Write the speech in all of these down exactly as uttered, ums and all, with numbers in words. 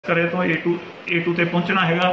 करे तो ए to A to ते पहुँचना हैगा,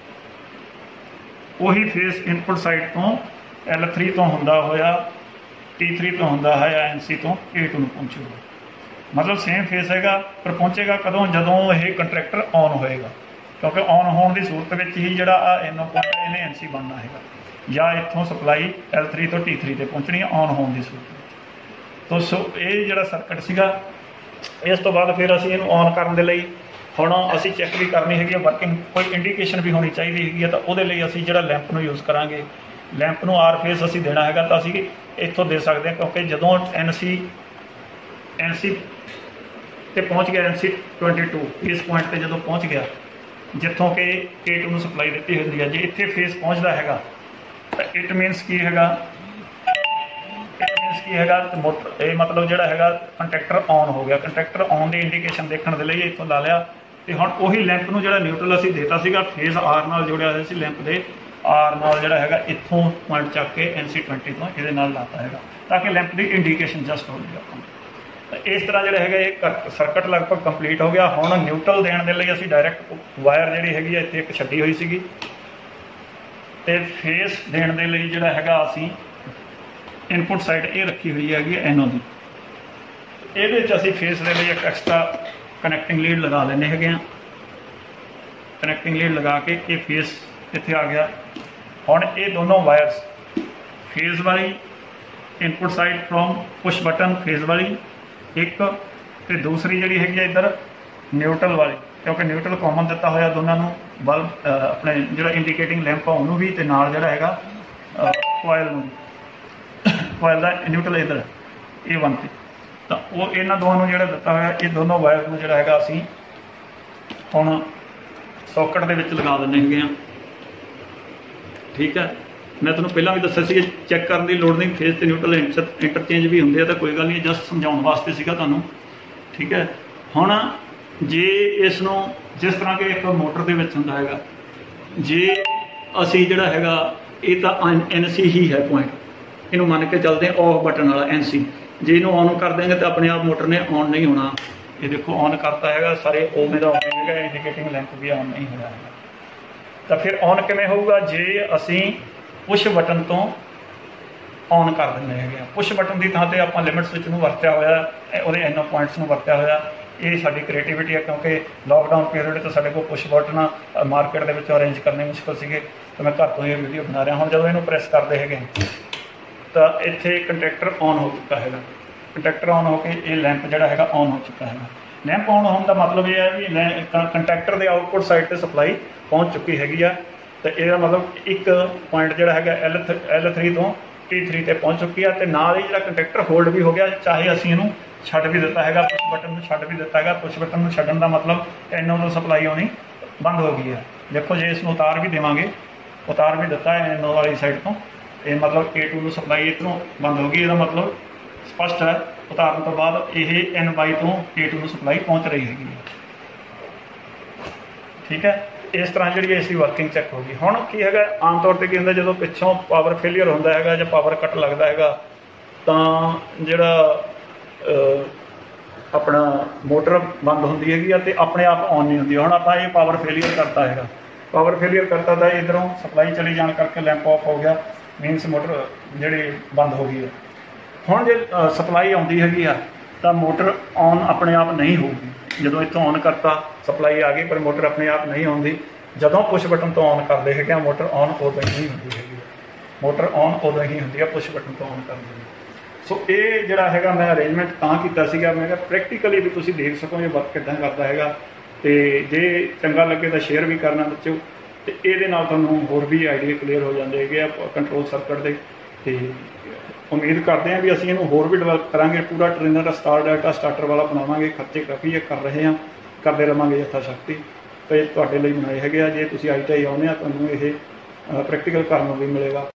ਉਹੀ फेस इनपुट साइड तो एल थ्री तो होंदा होया टी थ्री तो होंदा है एन सी तो ए टू में पहुँचूगा। मतलब सेम फेस हैगा, पर पहुँचेगा कदों जदों ये कंट्रैक्टर ऑन होएगा, क्योंकि ऑन होने की सूरत में ही जरा एनो पॉइंट इन्हें एन सी बनना है, या इतों सप्लाई एल थ्री तो टी थ्री ते पहुँचनी है ऑन होने की सूरत में। तो सो ये जरा सर्किट सीगा, इस तो बाद फिर असीं इहनूं ऑन करन दे लई ਹੁਣ ਅਸੀਂ चैक भी करनी है वर्किंग, कोई इंडिकेशन भी होनी चाहिए है, तो वो असीं जिहड़ा लैंप नूं यूज़ करांगे, लैंप नूं आर फेस असीं देना है तो असीं इत्थों दे सकते हैं, क्योंकि जदों एन सी एन सी ते पहुँच गया, एन सी ट्वेंटी टू इस पॉइंट पर जदों पहुँच गया जित्थों कि ए टू नूं सप्लाई दी होंदी है, जे इत्थे फेस पहुँचता है तो इट मीनस की है इट मीनस की है मोटर ये मतलब जोड़ा है कंट्रैक्टर ऑन हो गया। कंट्रैक्टर ऑन की इंडिकेशन देखने के लिए इतों ला लिया, तो हम उही लैंप नूं जोड़ा न्यूट्रल असीं देता सीगा फेस आर नाल जोड़िया होया सी, लैंप के आर नाल जोड़ा है इत्थों पॉइंट चक के एन सी ट्वेंटी तो ये लाता है, ताकि लैंप की इंडिकेशन जस्ट हो गई अपन। तो इस तरह जोड़ा है ये सर्किट लगभग कंप्लीट हो गया। हुण न्यूट्रल देने के लिए असीं डायरैक्ट वायर जी हैगी इत्थे एक छड्डी हुई सीगी, ते फेस देने के लिए जोड़ा है असीं इनपुट साइड ये रखी हुई हैगी एनो की, ये असीं फेस के लिए एक एक्सट्रा कनैक्टिंग लीड लगा लेने हैं। कनैक्टिंग लीड लगा के ये फेस इत्थे आ गया। हुण ये दोनों वायरस फेस वाली input side from push button phase वाली एक, तो दूसरी जी हैगी इधर न्यूट्रल वाली, क्योंकि न्यूट्रल कॉमन दिता होया दोनों नूं, बल्ब अपने जो इंडिकेटिंग लैंप आ उन्होंने भी, तो नाल जिहड़ा हैगा कोयल नूं कोयल का न्यूट्रल इधर ए वन पे, तो वो इन्होंने दोनों जो दिता हुआ ये दोनों वायर में जोड़ा है असी हुण सॉकेट के विच लगा देने हैं। ठीक है, मैं तुहानूं पहलां भी दस्सिया सी चैक करने की लोड़ नहीं, फेस तो न्यूट्रल इंटरचेंज भी होंदे, तो कोई गल नहीं, जस्ट समझाउण वास्ते सीगा तुहानूं। ठीक है, हुण जे इसनूं जिस तरह के एक मोटर के विच हुंदा हैगा, जे असी जिहड़ा हैगा ये तां एन सी ही है पॉइंट, इनू मान के चलते हैं ऑफ बटन वाला एन सी, जे इनू ऑन कर देंगे तो अपने आप मोटर ने ऑन नहीं होना। ये देखो ऑन करता है सारे ओ मेरा ऑन है, इंडिकेटिंग लैंप भी ऑन नहीं होया है। तो फिर ऑन किवें होऊगा, जे असी पुश बटन तो ऑन कर देंगे हैं। पुश बटन की थां ते आपां लिमिट स्विच नूं वरत्या होया, उहदे एनो पॉइंट्स नूं वरत्या होया। ये साडी क्रिएटिविटी है, क्योंकि लॉकडाउन पीरियड तो साडे कोल पुश बटन मार्केट दे विच अरेंज करने मुश्किल सीगे, तो मैं घर तो ये वीडियो बना रहा। हुण जदों इहनूं प्रैस करदे हैगे तो इत्थे कंट्रैक्टर ऑन हो चुका है। कंट्रैक्टर ऑन होकर ये लैंप जोड़ा है ऑन हो चुका है। लैंप ऑन होने का मतलब ये है भी कंट्रैक्टर के आउटपुट साइड पर सप्लाई पहुँच चुकी हैगी आ, तो यह मतलब एक पॉइंट जोड़ा है एल एल थ्री तो टी थ्री ते पहुँच चुकी है, तो नाल ही जो कंट्रैक्टर होल्ड भी हो गया, चाहे असीं इहनूं छड्ड भी दिता है, पुश बटन में छड्ड भी दिता है। पुश बटन में छड्डण का मतलब एनो तो सप्लाई आनी बंद हो गई है। देखो जे इसनूं उतार भी देवांगे, उतार भी दिता है एनो वाली साइड तो, ये मतलब ए टू सप्लाई इधरों बंद हो गई, इसका मतलब स्पष्ट है उतारन तो बाद ये एन बाई तो ए टू सप्लाई पहुँच रही हैगी। ठीक है, इस तरह जी इसकी वर्किंग चैक होगी। हुण की है आम तौर पर की होंदा, जो पिछों पावर फेलियर होंदा है ਜਾਂ पावर कट लगता है तो जिहड़ा अपना मोटर बंद होंदी हैगी ते अपने आप ऑन नहीं होंदी। हुण आपां ये पावर फेलियर करता है, पावर फेलियर करता था इधरों सप्लाई चली जाने करके लैंप ऑफ हो गया, मीनस मोटर जी बंद हो गई है। हुण जे सप्लाई आउंदी हैगी आ तो मोटर ऑन अपने आप नहीं होगी। जदों इत्थों ऑन करता सप्लाई आ गई, पर मोटर अपने आप नहीं होंदी। जदों पुश बटन तो ऑन करते हैं मोटर ऑन उदों ही होंदी हैगी, मोटर ऑन उदों ही होंदी है पुश बटन तो ऑन कर देंगे। सो ये जिहड़ा हैगा मैं अरेंजमेंट तां कीता सीगा, मैं कहा प्रैक्टिकली भी तुसीं देख सको ये वर्क किदां करदा हैगा, ते जे चंगा लगे तो शेयर भी करना बच्चों, तो ये तुहानूं होर भी आइडिया क्लीयर हो जाते हैं कंट्रोल सर्किट के। उम्मीद करते हैं भी असीं इहनूं होर भी डिवेलप करांगे, पूरा ट्रेनर स्टार डाटा स्टार्टर वाला बनावांगे। खर्चे काफ़ी है, कर रहे हैं, करते रहांगे यथाशक्ति। तो ये तुहाडे लई बनाए हैगे आ, जे तुसीं आई टी आई आउंदे आ तुहानूं ये प्रैक्टिकल करन नूं भी मिलेगा।